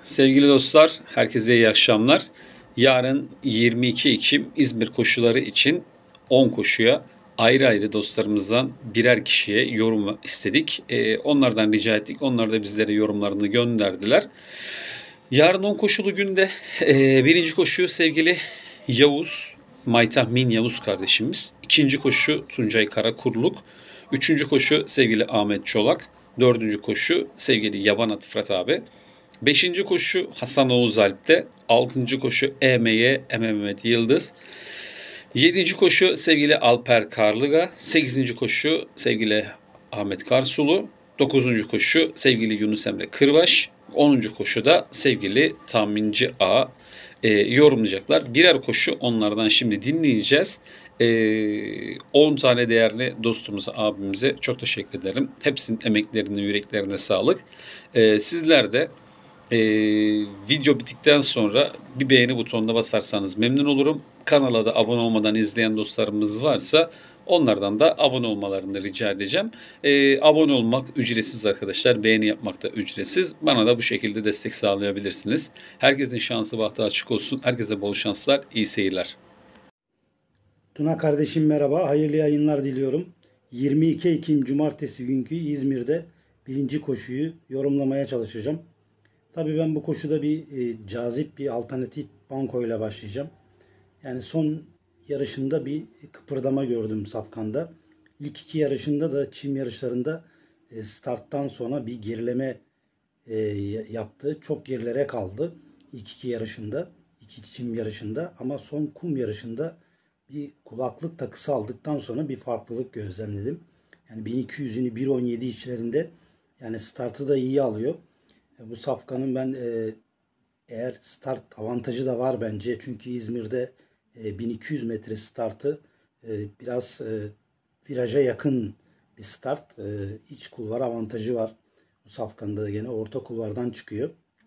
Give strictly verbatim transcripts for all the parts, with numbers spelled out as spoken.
Sevgili dostlar, herkese iyi akşamlar. Yarın yirmi iki Ekim İzmir koşuları için on koşuya ayrı ayrı dostlarımızdan birer kişiye yorum istedik. Ee, onlardan rica ettik. Onlar da bizlere yorumlarını gönderdiler. Yarın on koşulu günde e, birinci koşu sevgili Yavuz, Maytahmin Yavuz kardeşimiz. İkinci koşu Tuncay Karakurluk. Üçüncü koşu sevgili Ahmet Çolak. Dördüncü koşu sevgili Yabanat Fırat abi. Beşinci koşu Hasan Oğuz Alp'te. Altıncı koşu E M Y Mehmet Yıldız. Yedinci koşu sevgili Alper Karlıga. Sekizinci koşu sevgili Ahmet Karsulu. Dokuzuncu koşu sevgili Yunus Emre Kırbaş. Onuncu koşuda sevgili Tahminci A e, yorumlayacaklar. Birer koşu onlardan şimdi dinleyeceğiz. on tane değerli dostumuza, abimize çok teşekkür ederim. Hepsinin emeklerine, yüreklerine sağlık. E, sizler de e, video bittikten sonra bir beğeni butonuna basarsanız memnun olurum. Kanala da abone olmadan izleyen dostlarımız varsa onlardan da abone olmalarını rica edeceğim. E, abone olmak ücretsiz arkadaşlar. Beğeni yapmak da ücretsiz. Bana da bu şekilde destek sağlayabilirsiniz. Herkesin şansı bahtı açık olsun. Herkese bol şanslar, iyi seyirler. Tuna kardeşim merhaba. Hayırlı yayınlar diliyorum. yirmi iki Ekim Cumartesi günkü İzmir'de birinci koşuyu yorumlamaya çalışacağım. Tabii ben bu koşuda bir e, cazip bir alternatif banko ile başlayacağım. Yani son yarışında bir kıpırdama gördüm Safkan'da. İlk iki yarışında da çim yarışlarında e, starttan sonra bir gerileme e, yaptı. Çok gerilere kaldı. İlk iki yarışında, iki çim yarışında ama son kum yarışında bir kulaklık takısı aldıktan sonra bir farklılık gözlemledim. Yani bin iki yüzünü bir on yedi içlerinde, yani startı da iyi alıyor. Bu Safkan'ın ben e, eğer start avantajı da var bence. Çünkü İzmir'de e, bin iki yüz metre startı e, biraz e, viraja yakın bir start. E, iç kulvar avantajı var. Bu Safkan'da da gene orta kulvardan çıkıyor.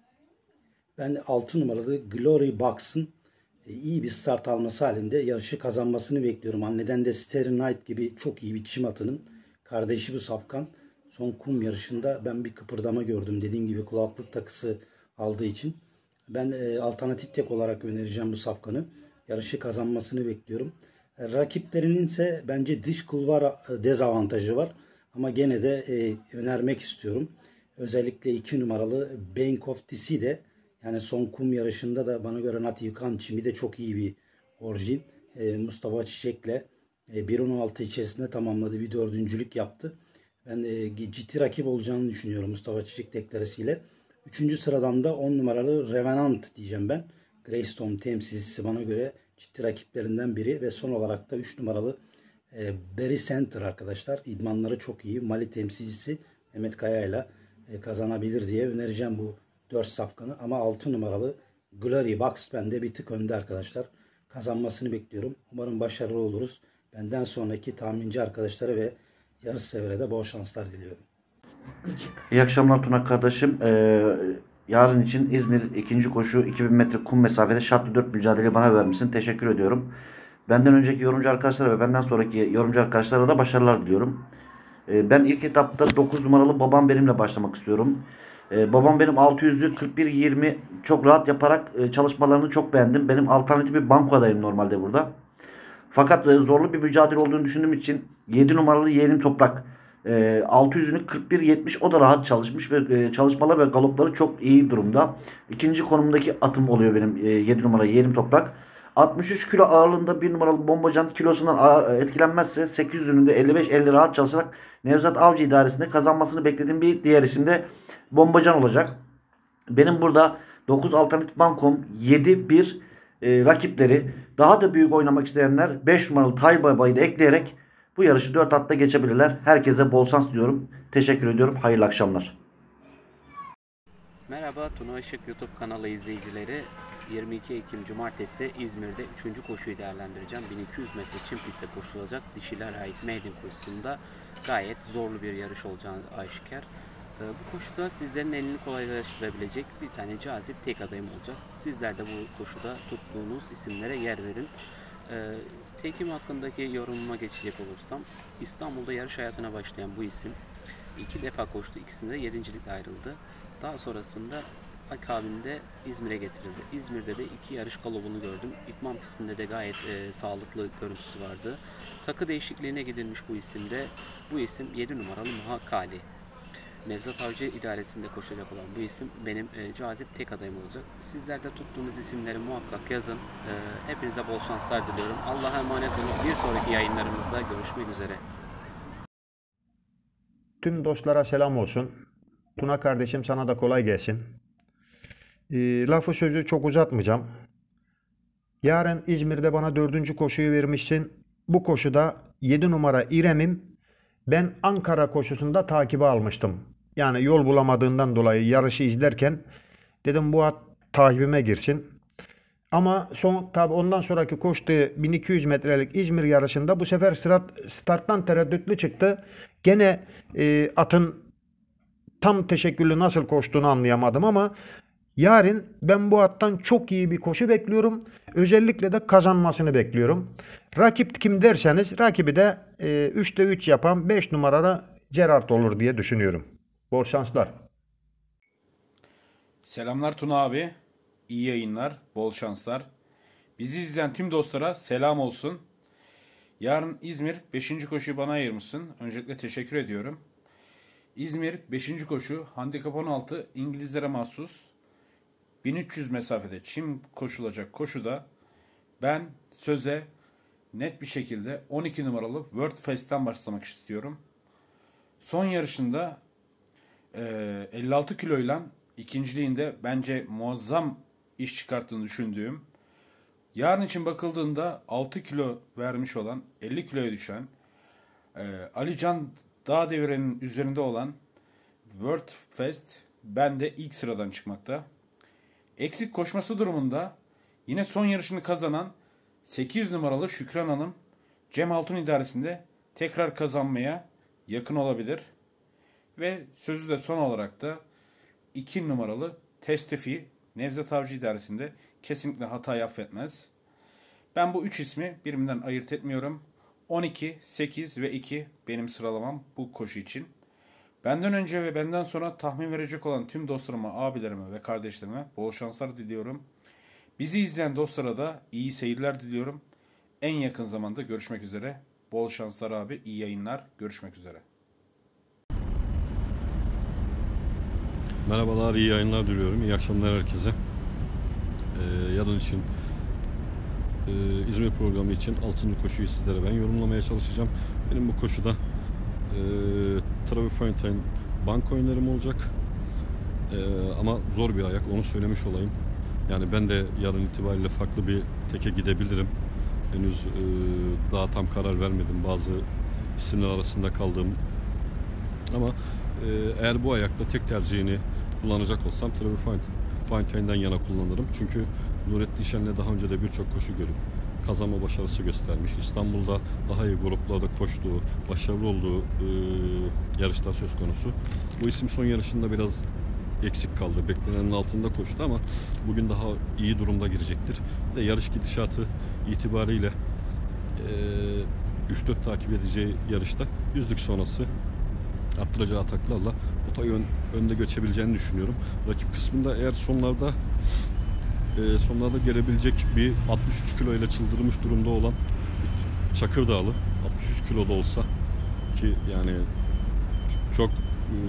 Ben altı numaralı Glory Box'ın iyi bir start alması halinde yarışı kazanmasını bekliyorum. Anneden de Sterling Knight gibi çok iyi bir çim atının kardeşi bu Safkan. Son kum yarışında ben bir kıpırdama gördüm. Dediğim gibi kulaklık takısı aldığı için. Ben e, alternatif tek olarak önereceğim bu Safkan'ı. Yarışı kazanmasını bekliyorum. E, rakiplerinin ise bence dış kulvar e, dezavantajı var. Ama gene de e, önermek istiyorum. Özellikle iki numaralı Bank of D C de, yani son kum yarışında da bana göre Natif Kan çimi de çok iyi bir orijin. E, Mustafa Çiçek'le e, bir on altı içerisinde tamamladı. Bir dördüncülük yaptı. Ben e, ciddi rakip olacağını düşünüyorum Mustafa Çiçek deklarasıyla. Üçüncü sıradan da on numaralı Revenant diyeceğim ben. Greystone temsilcisi bana göre ciddi rakiplerinden biri. Ve son olarak da üç numaralı e, Berry Center arkadaşlar. İdmanları çok iyi. Mali temsilcisi Mehmet Kaya ile e, kazanabilir diye önereceğim bu dört safkanı. Ama altı numaralı Glory Box bende bir tık önde arkadaşlar. Kazanmasını bekliyorum. Umarım başarılı oluruz. Benden sonraki tahminci arkadaşlara ve yarış severe de bol şanslar diliyorum. İyi akşamlar Tuna kardeşim. Ee, yarın için İzmir ikinci koşu iki bin metre kum mesafede şartlı dört mücadele bana vermişsin. Teşekkür ediyorum. Benden önceki yorumcu arkadaşlara ve benden sonraki yorumcu arkadaşlara da başarılar diliyorum. Ee, ben ilk etapta dokuz numaralı Babam Benim'le başlamak istiyorum. Ee, Babam Benim altı yüzü kırk bir yirmi çok rahat yaparak e, çalışmalarını çok beğendim. Benim alternatif bir banko adayım normalde burada. Fakat e, zorlu bir mücadele olduğunu düşündüğüm için yedi numaralı Yeğenim Toprak e, altı yüzünü kırk bir yetmiş o da rahat çalışmış ve e, çalışmalar ve galopları çok iyi durumda. İkinci konumdaki atım oluyor benim e, yedi numaralı Yeğenim Toprak. altmış üç kilo ağırlığında bir numaralı Bombacan kilosundan etkilenmezse sekiz yüzünün de elli beş elli rahat çalışarak Nevzat Avcı idaresinde kazanmasını beklediğim bir diğer isim de Bombacan olacak. Benim burada dokuz alternatif bankom yedi bir e, rakipleri daha da büyük oynamak isteyenler beş numaralı Tay Baba'yı da ekleyerek bu yarışı dört atta geçebilirler. Herkese bol şans diyorum. Teşekkür ediyorum. Hayırlı akşamlar. Merhaba Tuna Işık YouTube kanalı izleyicileri. yirmi iki Ekim Cumartesi İzmir'de üçüncü koşuyu değerlendireceğim. bin iki yüz metre çim pistte koşulacak dişiler ait maiden koşusunda gayet zorlu bir yarış olacağı aşikar. Bu koşuda sizlerin elini kolaylaştırabilecek bir tane cazip tek adayım olacak. Sizler de bu koşuda tuttuğunuz isimlere yer verin. Tekim hakkındaki yorumuma geçecek olursam, İstanbul'da yarış hayatına başlayan bu isim iki defa koştu. İkisinde de yedincilikle ayrıldı. Daha sonrasında akabinde İzmir'e getirildi. İzmir'de de iki yarış galobunu gördüm. İtman pistinde de gayet e, sağlıklı görüntüsü vardı. Takı değişikliğine gidilmiş bu isimde. Bu isim yedi numaralı Muhakkali. Nevzat Avcı idaresinde koşacak olan bu isim benim e, cazip tek adayım olacak. Sizler de tuttuğunuz isimleri muhakkak yazın. E, hepinize bol şanslar diliyorum. Allah'a emanet olun. Bir sonraki yayınlarımızda görüşmek üzere. Tüm dostlara selam olsun. Tuna kardeşim, sana da kolay gelsin. E, lafı sözü çok uzatmayacağım. Yarın İzmir'de bana dördüncü koşuyu vermişsin. Bu koşuda yedi numara İrem'im. Ben Ankara koşusunda takibe almıştım. Yani yol bulamadığından dolayı yarışı izlerken dedim bu at takibime girsin. Ama son tabi ondan sonraki koştuğu bin iki yüz metrelik İzmir yarışında bu sefer start, starttan tereddütlü çıktı. Gene e, atın tam teşekküllü nasıl koştuğunu anlayamadım ama yarın ben bu attan çok iyi bir koşu bekliyorum. Özellikle de kazanmasını bekliyorum. Rakip kim derseniz rakibi de e, üçte üç yapan beş numaralı Gerard olur diye düşünüyorum. Bol şanslar. Selamlar Tuna abi. İyi yayınlar, bol şanslar. Bizi izleyen tüm dostlara selam olsun. Yarın İzmir beşinci koşuyu bana ayırmışsın. Öncelikle teşekkür ediyorum. İzmir beşinci koşu handikap on altı İngilizlere mahsus bin üç yüz mesafede çim koşulacak koşuda ben söze net bir şekilde on iki numaralı World Fest'ten başlamak istiyorum. Son yarışında e, elli altı kiloyla ikinciliğinde bence muazzam iş çıkarttığını düşündüğüm, yarın için bakıldığında altı kilo vermiş olan, elli kiloya düşen, e, Ali Can Dağdeviren'in üzerinde olan World Fest bende ilk sıradan çıkmakta. Eksik koşması durumunda yine son yarışını kazanan sekiz yüz numaralı Şükran Hanım Cem Altun idaresinde tekrar kazanmaya yakın olabilir. Ve sözü de son olarak da iki numaralı Testefi Nevzat Avcı idaresinde kesinlikle hata affetmez. Ben bu üç ismi birbirinden ayırt etmiyorum. on iki, sekiz ve iki benim sıralamam bu koşu için. Benden önce ve benden sonra tahmin verecek olan tüm dostlarıma, abilerime ve kardeşlerime bol şanslar diliyorum. Bizi izleyen dostlara da iyi seyirler diliyorum. En yakın zamanda görüşmek üzere. Bol şanslar abi, iyi yayınlar. Görüşmek üzere. Merhabalar, iyi yayınlar diliyorum. İyi akşamlar herkese. Ee, yarın için e, İzmir programı için altıncı koşuyu sizlere ben yorumlamaya çalışacağım. Benim bu koşuda e, Travis Fontaine bank oyunlarım olacak. E, ama zor bir ayak, onu söylemiş olayım. Yani ben de yarın itibariyle farklı bir teke gidebilirim. Henüz e, daha tam karar vermedim. Bazı isimler arasında kaldım. Ama e, eğer bu ayakta tek tercihini kullanacak olsam Travis Fontaine'den yana kullanırım. Çünkü Nurettin Şen'le daha önce de birçok koşu görüp kazanma başarısı göstermiş. İstanbul'da daha iyi gruplarda koştuğu, başarılı olduğu e, yarışlar söz konusu. Bu isim son yarışında biraz eksik kaldı. Beklenenin altında koştu ama bugün daha iyi durumda girecektir. Ve yarış gidişatı itibariyle e, üç dört takip edeceği yarışta yüzlük sonrası attıracağı ataklarla Otay ön, önde göçebileceğini düşünüyorum. Rakip kısmında eğer sonlarda e, sonlarda gelebilecek bir altmış üç kilo ile çıldırmış durumda olan Çakırdağlı, altmış üç kilo da olsa ki yani çok e,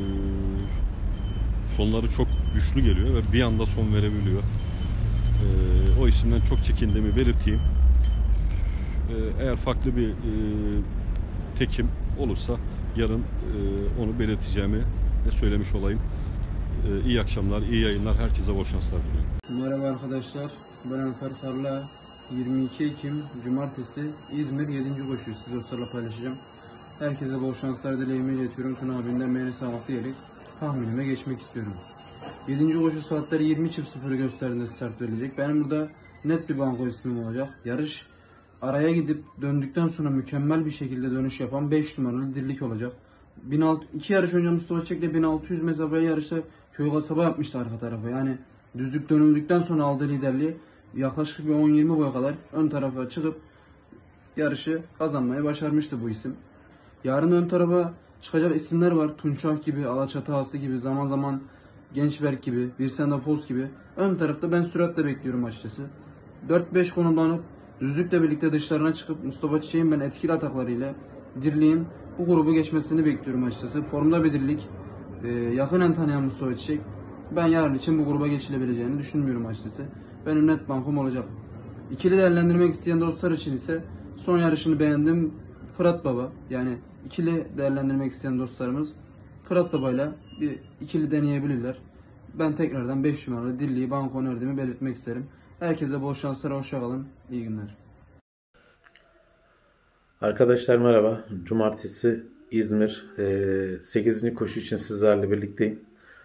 sonları çok güçlü geliyor ve bir anda son verebiliyor. E, o isimden çok çekindiğimi belirteyim. E, eğer farklı bir e, tekim olursa yarın e, onu belirteceğimi de söylemiş olayım. E, iyi akşamlar, iyi yayınlar. Herkese bol şanslar diliyorum. Merhaba arkadaşlar. Ben Alper Karla. yirmi iki Ekim Cumartesi İzmir yedinci koşuyu siz dostlarla paylaşacağım. Herkese bol şanslar dileğimi iletiyorum. Tuna abinden beni sağlıklı diyerek tahminime geçmek istiyorum. yedinci koşu saatleri yirmi sıfırı gösterdiğinde start verilecek. Benim burada net bir banko ismim olacak. Yarış araya gidip döndükten sonra mükemmel bir şekilde dönüş yapan beş numaralı Dirlik olacak. iki yarış önce Mustafa Çek'le bin altı yüz mesafeli yarışta köy kasaba yapmıştı arka tarafa. Yani düzlük dönüldükten sonra aldığı liderliği yaklaşık bir on yirmi boya kadar ön tarafa çıkıp yarışı kazanmayı başarmıştı bu isim. Yarın ön tarafa çıkacak isimler var. Tunçak gibi, Alaçatı Ağası gibi, zaman zaman Gençberk gibi, Vincent Foss gibi. Ön tarafta ben süratle bekliyorum açıkçası. dört beş konumlanıp düzlükle birlikte dışlarına çıkıp Mustafa Çiçek'in ben etkili ataklarıyla Dirliğin bu grubu geçmesini bekliyorum açıkçası. Formda bir Dirlik. Ee, yakinen tanıyan Mustafa Çiçek. Ben yarın için bu gruba geçilebileceğini düşünmüyorum açıkçası. Benim net bankom olacak. İkili değerlendirmek isteyen dostlar için ise son yarışını beğendim. Fırat Baba, yani ikili değerlendirmek isteyen dostlarımız Fırat Baba'yla bir ikili deneyebilirler. Ben tekrardan beş numaralı Dirliği banko önerdiğimi belirtmek isterim. Herkese bol şanslar, hoşça kalın, iyi günler. Arkadaşlar merhaba. Cumartesi İzmir sekizinci koşu için sizlerle birlikteyim.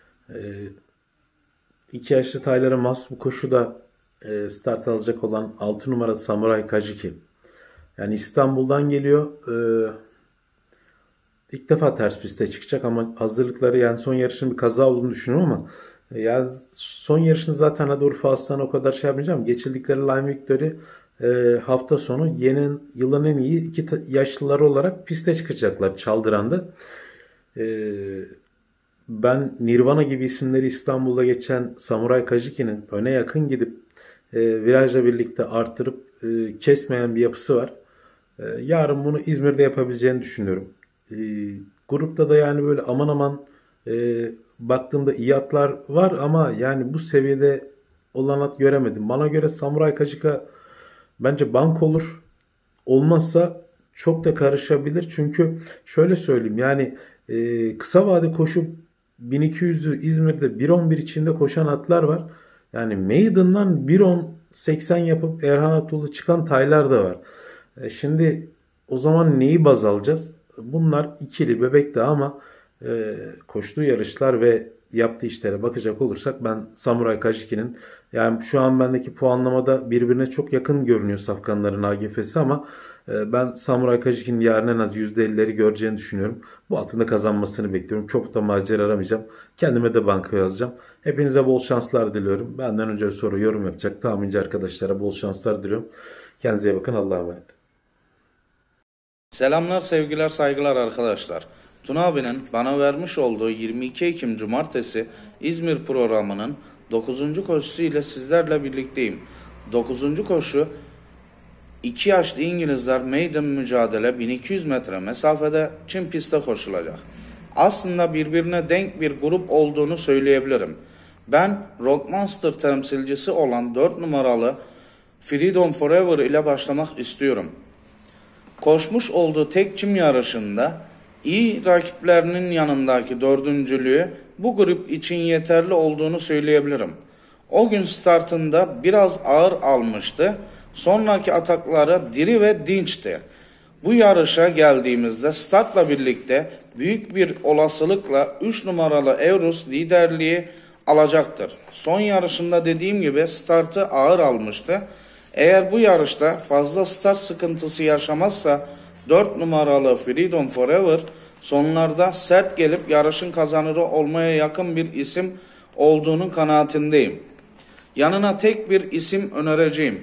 İki yaşlı taylara mahsus bu koşuda start alacak olan altı numara Samuray Kajiki. Yani İstanbul'dan geliyor. İlk defa ters piste çıkacak ama hazırlıkları, yani son yarışın bir kaza olduğunu düşünüyorum ama ya son yarışını zaten hadi Urfa Aslan'a o kadar şey yapmayacağım. Geçirdikleri Lime Victory e, hafta sonu yeni yılın en iyi iki yaşlıları olarak piste çıkacaklar Çaldıran'da. E, ben Nirvana gibi isimleri İstanbul'da geçen Samuray Kajiki'nin öne yakın gidip e, virajla birlikte arttırıp e, kesmeyen bir yapısı var. E, yarın bunu İzmir'de yapabileceğini düşünüyorum. E, grupta da yani böyle aman aman e, baktığımda iyi atlar var ama yani bu seviyede olan at göremedim. Bana göre Samuray Kajika bence bank olur. Olmazsa çok da karışabilir. Çünkü şöyle söyleyeyim, yani e, kısa vade koşup bin iki yüzü İzmir'de bir on bir içinde koşan atlar var. Yani Maiden'dan bir on seksen yapıp Erhan Atolu çıkan taylar da var. E, şimdi o zaman neyi baz alacağız? Bunlar ikili bebekte ama e, koştuğu yarışlar ve yaptığı işlere bakacak olursak ben Samuray Kajiki'nin, yani şu an bendeki puanlamada birbirine çok yakın görünüyor safkanların A G F'si ama e, ben Samuray Kajiki'nin yarın en az yüzde ellileri göreceğini düşünüyorum. Bu atın da kazanmasını bekliyorum. Çok da macera aramayacağım. Kendime de banka yazacağım. Hepinize bol şanslar diliyorum. Benden önce soru yorum yapacak tahminci arkadaşlara bol şanslar diliyorum. Kendinize iyi bakın. Allah'a emanet. Selamlar, sevgiler, saygılar arkadaşlar. Tuna abinin bana vermiş olduğu yirmi iki Ekim Cumartesi İzmir programının dokuzuncu koşusu ile sizlerle birlikteyim. dokuzuncu koşu iki yaşlı İngilizler maiden mücadele bin iki yüz metre mesafede çim pistte koşulacak. Aslında birbirine denk bir grup olduğunu söyleyebilirim. Ben Rockmaster temsilcisi olan dört numaralı Freedom Forever ile başlamak istiyorum. Koşmuş olduğu tek çim yarışında iyi rakiplerinin yanındaki dördüncülüğü bu grup için yeterli olduğunu söyleyebilirim. O gün startında biraz ağır almıştı. Sonraki atakları diri ve dinçti. Bu yarışa geldiğimizde startla birlikte büyük bir olasılıkla üç numaralı Eurus liderliği alacaktır. Son yarışında dediğim gibi startı ağır almıştı. Eğer bu yarışta fazla start sıkıntısı yaşamazsa dört numaralı Freedom Forever sonlarda sert gelip yarışın kazanırı olmaya yakın bir isim olduğunun kanaatindeyim. Yanına tek bir isim önereceğim.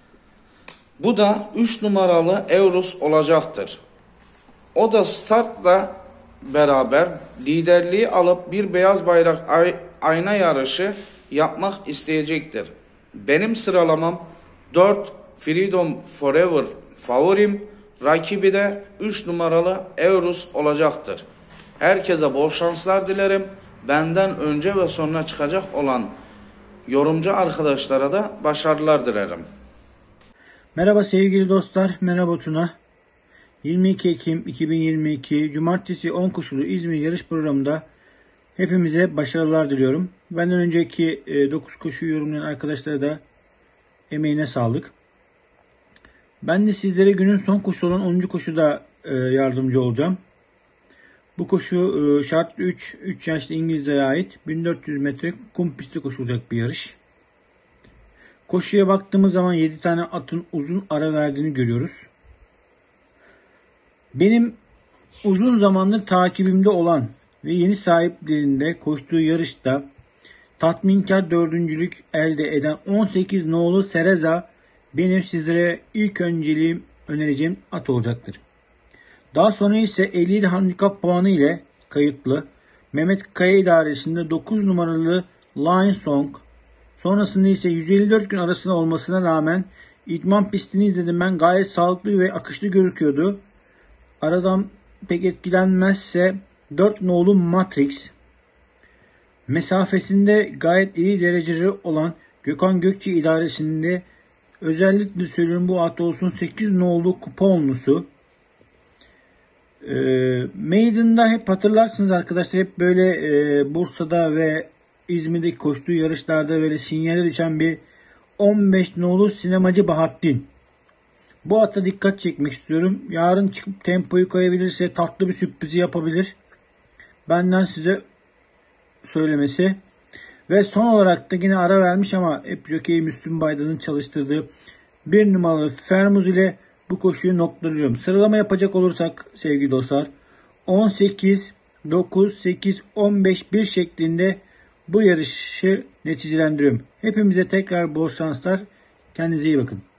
Bu da üç numaralı Eurus olacaktır. O da startla beraber liderliği alıp bir beyaz bayrak ay ayna yarışı yapmak isteyecektir. Benim sıralamam dört Freedom Forever favorim, rakibi de üç numaralı Eurus olacaktır. Herkese bol şanslar dilerim. Benden önce ve sonra çıkacak olan yorumcu arkadaşlara da başarılar dilerim. Merhaba sevgili dostlar, merhaba Tuna. yirmi iki Ekim iki bin yirmi iki Cumartesi on koşulu İzmir yarış programında hepimize başarılar diliyorum. Benden önceki dokuz koşuyu yorumlayan arkadaşlara da emeğine sağlık. Ben de sizlere günün son koşusu olan onuncu koşuda yardımcı olacağım. Bu koşu şart üç, üç yaşlı İngilizlere ait bin dört yüz metre kum pistte koşulacak bir yarış. Koşuya baktığımız zaman yedi tane atın uzun ara verdiğini görüyoruz. Benim uzun zamandır takibimde olan ve yeni sahiplerinde koştuğu yarışta tatminkar dördüncülük elde eden on sekiz nolu Sereza benim sizlere ilk önceliğim önereceğim at olacaktır. Daha sonra ise elli yedi handikap puanı ile kayıtlı Mehmet Kaya idaresinde dokuz numaralı Line Song. Sonrasında ise yüz elli dört gün arasında olmasına rağmen idman pistini izledim ben. Gayet sağlıklı ve akışlı gözüküyordu. Aradan pek etkilenmezse dört nolu Matrix. Mesafesinde gayet iyi dereceleri olan Gökhan Gökçe idaresinde özellikle söylüyorum bu at olsun sekiz nolu kuponlusu. E, Maiden'da hep hatırlarsınız arkadaşlar, hep böyle e, Bursa'da ve İzmir'deki koştuğu yarışlarda böyle sinyale düşen bir on beş nolu Sinemacı Bahattin. Bu ata dikkat çekmek istiyorum. Yarın çıkıp tempoyu koyabilirse tatlı bir sürprizi yapabilir. Benden size söylemesi. Ve son olarak da yine ara vermiş ama hep Jockey Müslüm Baydan'ın çalıştırdığı bir numaralı Fermuz ile bu koşuyu noktalıyorum. Sıralama yapacak olursak sevgili dostlar on sekiz, dokuz, sekiz, on beş, bir şeklinde bu yarışı neticelendiriyorum. Hepimize tekrar bol şanslar. Kendinize iyi bakın.